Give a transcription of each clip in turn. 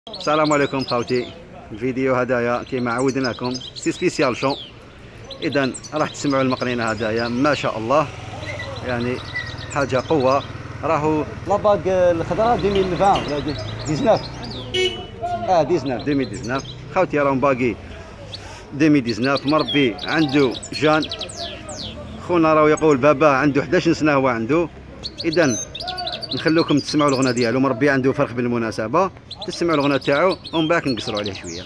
السلام عليكم خوتي. الفيديو هدايا كيما عودناكم سي سبيسيال شو. اذا راح تسمعوا المقنينه هدايا ما شاء الله، يعني حاجه قوه. راهو لاباغ الخضراء 2020 19 2019 خوتي، راهم باقي 2019. مربي عنده جان، خونا راهو يقول بابا عنده 11 سنه هو عنده. اذا نخلوكم تسمعوا الغنى ديالو. مربي عنده فرخ بالمناسبه، تسمعوا الغنى تاعو ومن بعد نقصروا عليه شويه.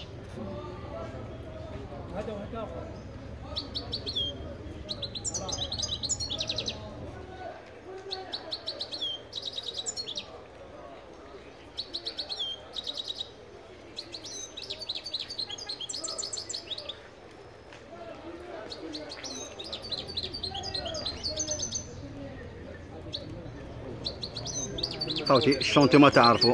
خوتي الشونتي ما تعرفوا.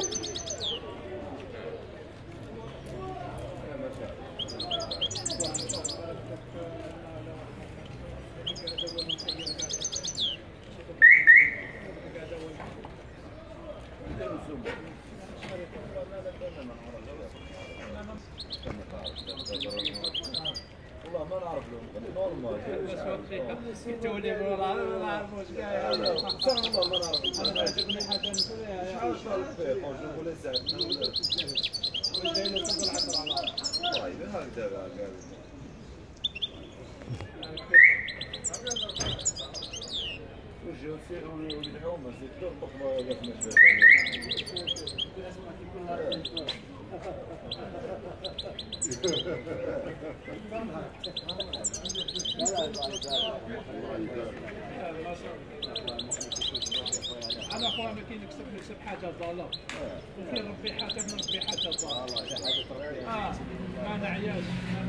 والله ما نعرف لهم نورمال تولي ما نعرف واش كاع والله ما نعرف. انا عجبني حاجه شحال صار فيه نقول زعما جايين نصب العصر على والله هكذا قال وجهوا سيروا ويدعوا مسجد الطقمه ولا في مجلس انا اخويا ما كاين نكسب حاجه ضاله، وكاين ربي حاجه نربي حاجه ضاله. ما نعياش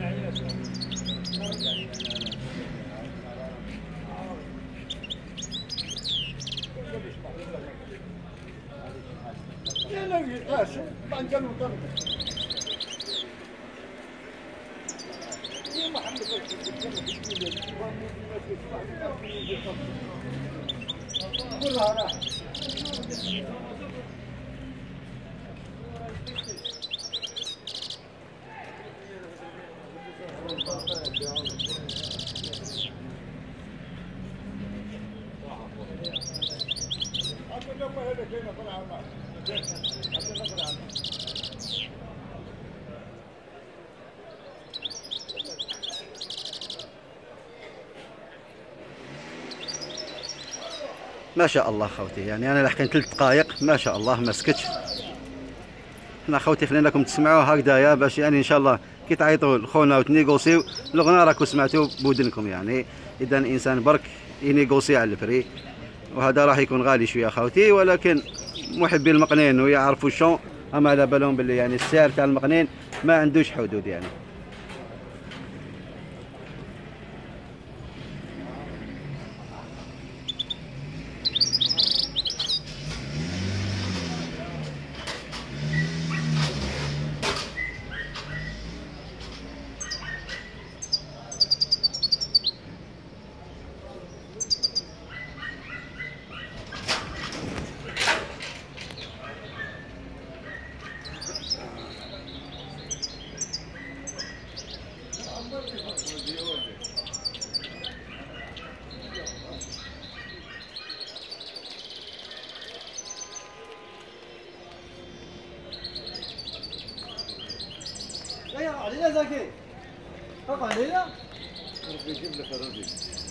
ما شاء الله خوتي، يعني انا لحقين 3 دقائق ما شاء الله ما سكتش. حنا خوتي خليناكم تسمعوا هكذايا باش يعني ان شاء الله كي تعيطوا لخونا وتنيغوسيو الغنى راكم سمعتوا بودنكم. يعني اذا الانسان برك ينيغوسي على الفري، وهذا راح يكون غالي شويه خوتي، ولكن محبي المقنين ويعرفوا الشون اما على بالهم باللي يعني السعر تاع المقنين ما عندوش حدود يعني. يا علينا زكي طب علينا يجيب لك الرجل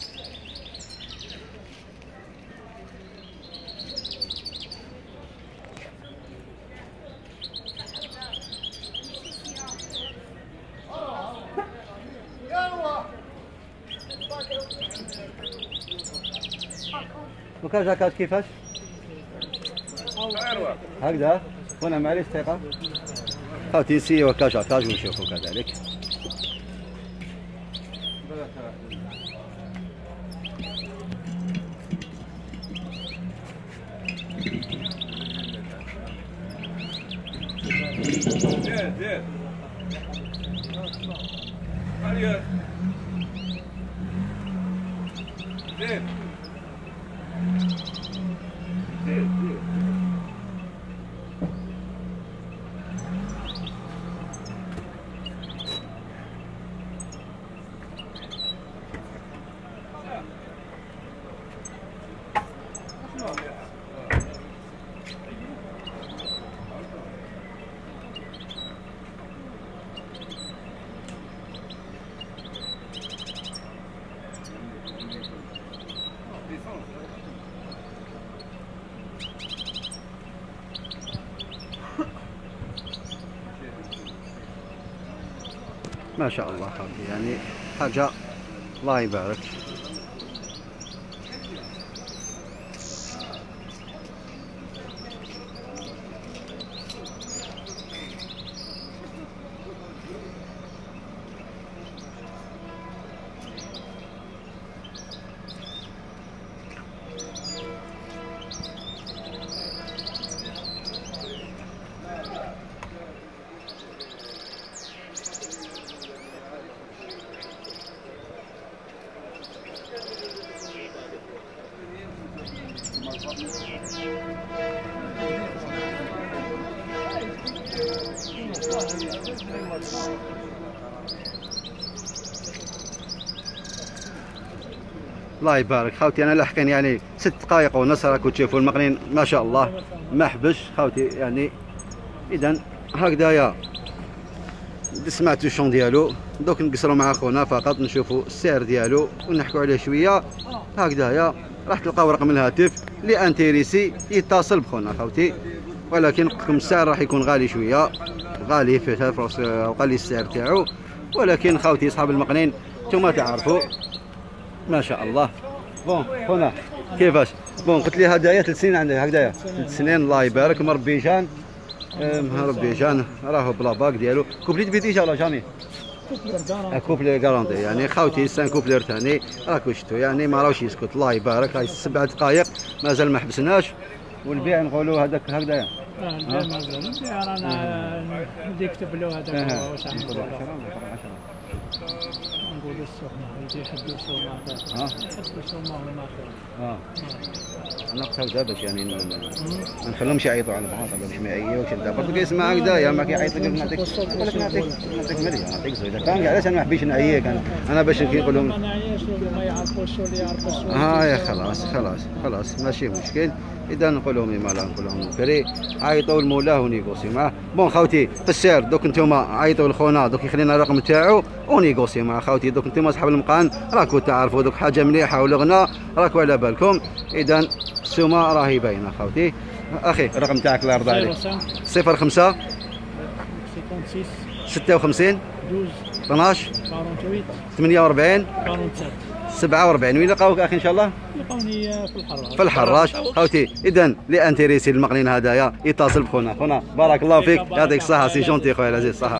وكاش هكاك كيفاش هكذا هنا معليش دقيقه خوتي نسيو وكاش هكاك ونشوفوا كذلك. زين زين زين زين ما شاء الله خوتي، يعني حاجه الله يبارك. الله يبارك خوتي، انا لحقين يعني 6 دقائق ونص راكم تشوفوا المقنين ما شاء الله ما حبش خوتي يعني. اذا هكذايا سمعتوا الشون ديالو، دوك نقصروا مع خونا فقط نشوفوا السعر ديالو ونحكوا عليه شويه. هكذايا راح تلقاو رقم الهاتف اللي انتريسي يتصل بخونا خوتي، ولكن قلت لكم السعر راح يكون غالي شويه، غالي في فرص غالي السعر تاعو، ولكن خوتي اصحاب المقنين نتوما تعرفوا ما شاء الله. بون خونا كيفاش؟ بون قلت لي هدايا 3 سنين عندك هكذايا 3 سنين الله يبارك، مربيجان مربيجان راهو بلا باك ديالو. كوبليت بيديجا ولا جامي؟ كوبلي كارونتي يعني خوتي سان كوبلير ثاني راكو شفتوا يعني ما راهوش يسكت الله يبارك. هاي 7 دقائق مازال ما حبسناش، والبيع نقولوا هذاك هكذايا. البيع مازال، البيع رانا نكتب له هذاك واش نقولوا السخنة يجي يحدوا السومة يحدوا السومة والماخر. انا قلت هكذا باش يعني ما نخليهمش يعيطوا على بعض باش ما يعيطوش. انت برك كيسمع هكذايا ما كيعيط لك نعطيك مليون نعطيك زويده. كان علاش انا ما حبيتش نعييك انا باش كنقول لهم ما نعياش ما يعرفوش اللي يعرفوا السوق. يا خلاص ماشي مشكل. اذا نقول لهم مالا نقول لهم فري عيطوا لمولاه ونيغوسي معاه. بون خوتي في السعر دوك نتوما عيطوا لخونا دوك يخلينا الرقم تاعو ونيغوسي معاه خوتي. دوك نتوما اصحاب المقان راكو تعرفوا دوك حاجه مليحه ولغنا راكو على بالكم. اذا السومه راهي باينه خوتي. اخي الرقم تاعك الله يرضى عليك 05 56 12 48 47. وين نلقاوك اخي ان شاء الله؟ يلقوني في الحراش. في الحراش خوتي. اذا اللي انتريسي المقنين هدايا يتصل بخونا. خونا بارك الله فيك يعطيك الصحه سي جونتي خويا العزيز صحه.